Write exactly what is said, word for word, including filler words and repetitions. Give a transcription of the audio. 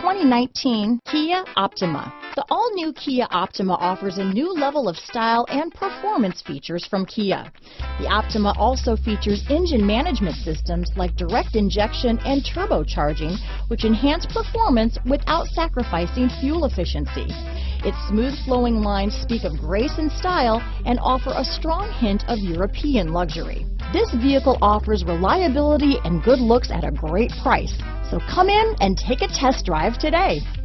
twenty nineteen Kia Optima. The all-new Kia Optima offers a new level of style and performance features from Kia. The Optima also features engine management systems like direct injection and turbocharging, which enhance performance without sacrificing fuel efficiency. Its smooth flowing lines speak of grace and style and offer a strong hint of European luxury. This vehicle offers reliability and good looks at a great price. So come in and take a test drive today.